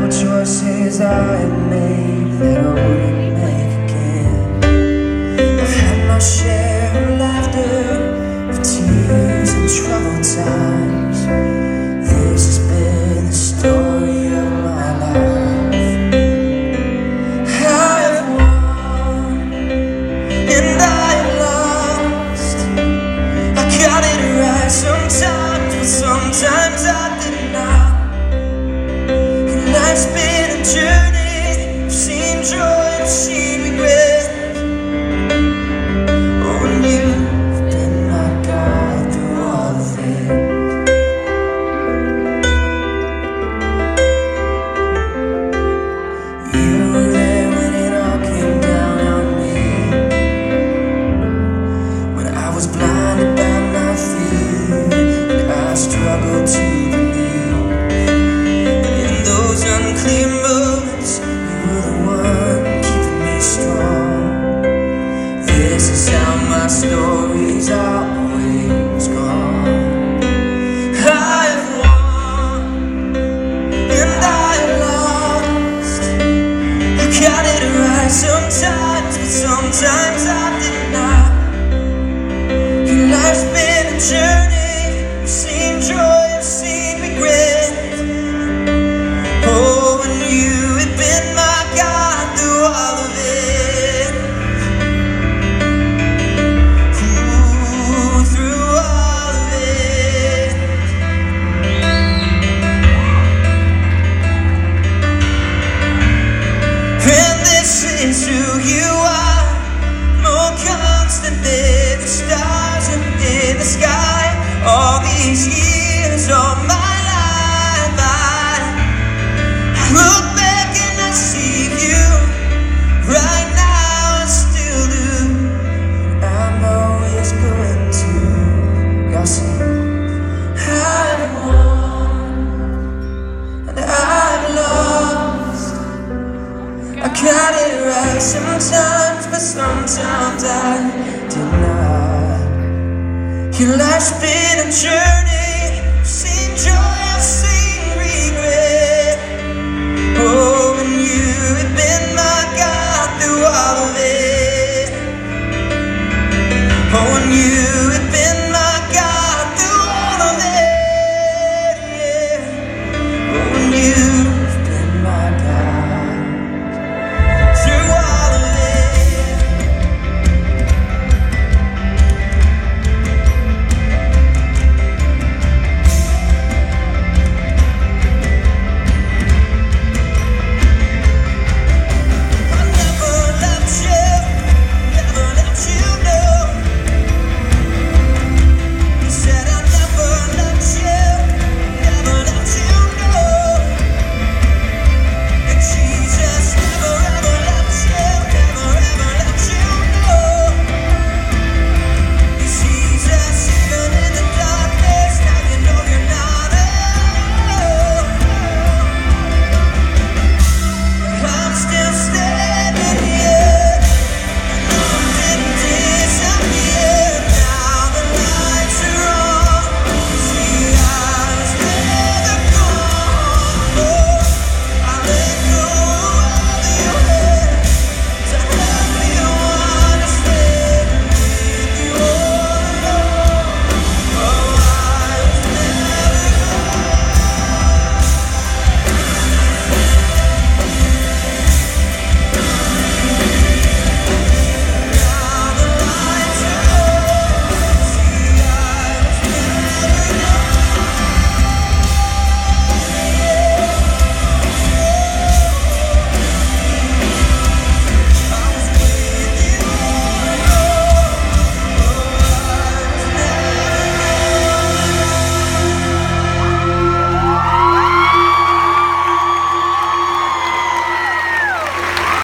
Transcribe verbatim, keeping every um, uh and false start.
choices I had made that I wouldn't make again. I've had my share of laughter, of tears and troubled times. This has been the story of my life. I have won and I have lost. I got it right sometimes, but sometimes I did not. Life's been a journey, I've seen joy, I've seen regret. Oh, and you've been my guide through all of it. You were there when it all came down on me, when I was blinded by my fear and I struggled to those unclear moments, you were the one keeping me strong. This is how my story's always gone. I have won and I have lost. I got it right sometimes, but sometimes I did not. Your life's been a journey, I've seen joy, I've seen regret. Oh, and you have been my guide through all of it. Ooh, through all of it. And this is who you are, more constant than the stars and in the sky. All these years, all my look back and I see you right now, I still do. I'm always going to. Y'all sing. I've won and I've lost. I got it right sometimes, but sometimes I did not. Your life's